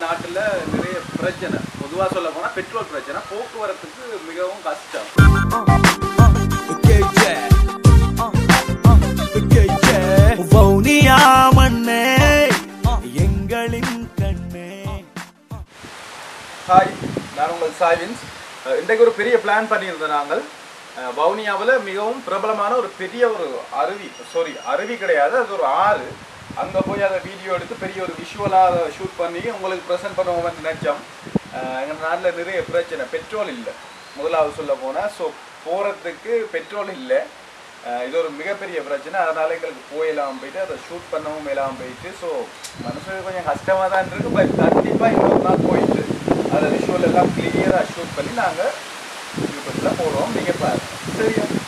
நாட்டில் நிறைய பிரச்சனை, பொதுவாக சொல்ல போனால் பெட்ரோல் பிரச்சனை, போக்குவரத்துக்கு மிகவும் கஷ்டம். ஹாய், நான் உங்கள் சாய்வின்ஸ். இன்றைக்கு ஒரு பெரிய பிளான் பண்ணியிருந்தோம். நாங்கள் வவுனியாவில் மிகவும் பிரபலமான ஒரு பெரிய ஒரு அருவி கிடையாது, அது ஒரு ஆறு. அங்கே போய் அதை வீடியோ எடுத்து பெரிய ஒரு விஷுவலாக அதை ஷூட் பண்ணி உங்களுக்கு ப்ரெசென்ட் பண்ணுவோம்னு நினச்சோம். எங்கள் நாட்டில் நிறைய பிரச்சனை, பெட்ரோல் இல்லை முதலாவது சொல்ல போனால். ஸோ போகிறதுக்கு பெட்ரோல் இல்லை, இது ஒரு மிகப்பெரிய பிரச்சனை. அதனால் எங்களுக்கு போயெல்லாம் போயிட்டு அதை ஷூட் பண்ணவும் எல்லாம் போயிட்டு, ஸோ மனசுக்கு கொஞ்சம் கஷ்டமாக தான் இருக்குது. பட் கண்டிப்பாக இன்னொரு நாள் போயிட்டு அதை விஷுவல் எல்லாம் கிளியராக ஷூட் பண்ணி நாங்கள் யூடியூப்பில் போடுவோம். நீங்கள் பாருங்கள், சரியா?